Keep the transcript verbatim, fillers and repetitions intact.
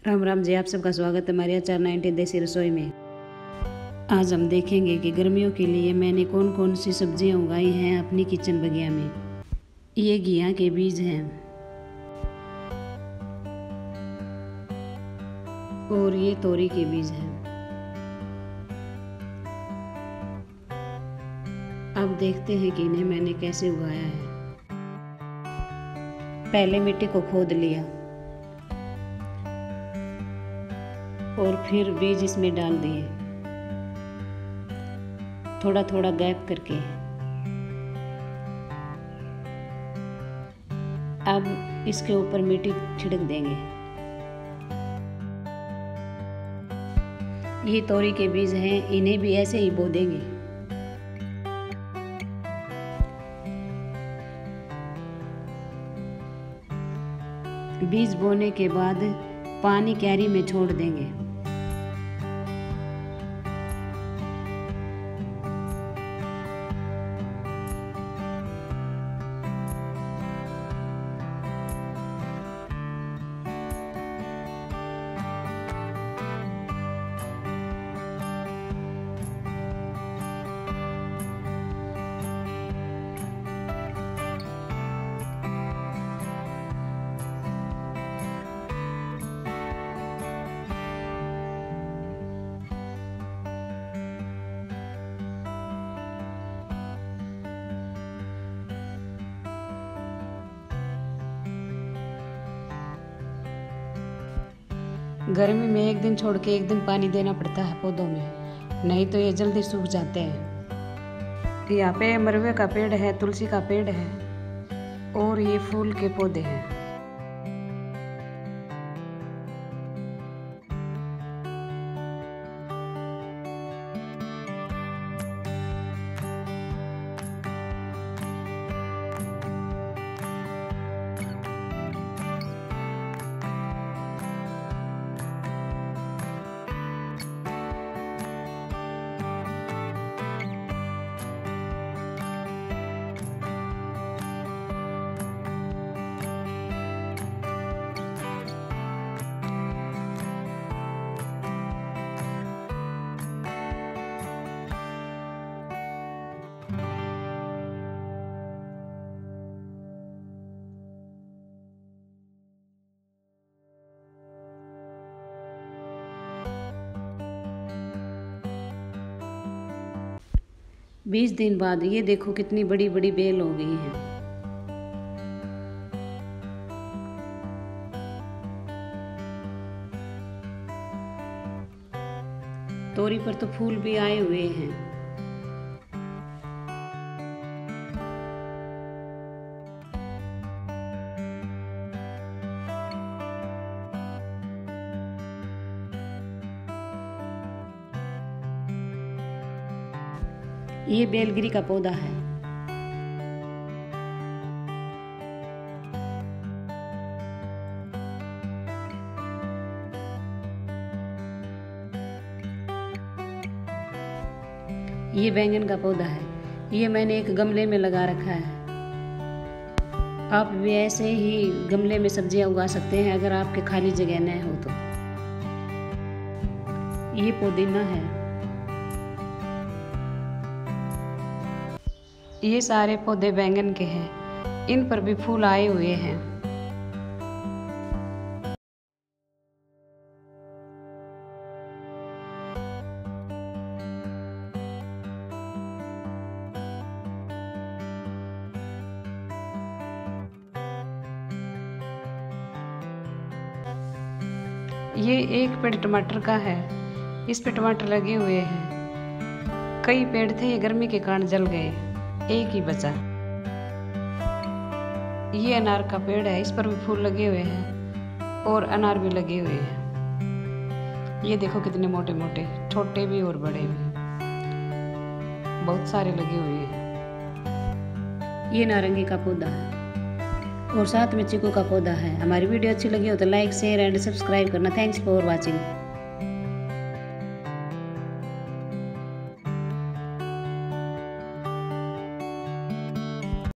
राम राम जी, आप सबका स्वागत है हमारे अचार नाइनटीन देसी रसोई में। आज हम देखेंगे कि गर्मियों के लिए मैंने कौन कौन सी सब्जियां उगाई हैं अपनी किचन बगिया में। ये घिया के बीज हैं और ये तोरी के बीज हैं। अब देखते हैं कि इन्हें मैंने कैसे उगाया है। पहले मिट्टी को खोद लिया और फिर बीज इसमें डाल दिए, थोड़ा थोड़ा गैप करके। अब इसके ऊपर मिट्टी छिड़क देंगे। ये तोरी के बीज हैं, इन्हें भी ऐसे ही बो देंगे। बीज बोने के बाद पानी क्यारी में छोड़ देंगे। गर्मी में एक दिन छोड़ के एक दिन पानी देना पड़ता है पौधों में, नहीं तो ये जल्दी सूख जाते हैं। यहाँ पे मरवे का पेड़ है, तुलसी का पेड़ है और ये फूल के पौधे हैं। बीस दिन बाद ये देखो कितनी बड़ी बड़ी बेल हो गई है। तोरी पर तो फूल भी आए हुए हैं। ये बेलगिरी का पौधा है। ये बैंगन का पौधा है। ये मैंने एक गमले में लगा रखा है। आप भी ऐसे ही गमले में सब्जियां उगा सकते हैं अगर आपके खाली जगह न हो तो। ये पुदीना है। ये सारे पौधे बैंगन के हैं, इन पर भी फूल आए हुए हैं। ये एक पेड़ टमाटर का है, इस पे टमाटर लगे हुए हैं। कई पेड़ थे, ये गर्मी के कारण जल गए, एक ही बचा। ये अनार का पेड़ है, इस पर भी फूल लगे हुए हैं और अनार भी लगे हुए हैं। ये देखो कितने मोटे मोटे, छोटे भी और बड़े भी, बहुत सारे लगे हुए हैं। ये नारंगी का पौधा है और साथ में चीकू का पौधा है। हमारी वीडियो अच्छी लगी हो तो लाइक शेयर एंड सब्सक्राइब करना। Thanks for watching.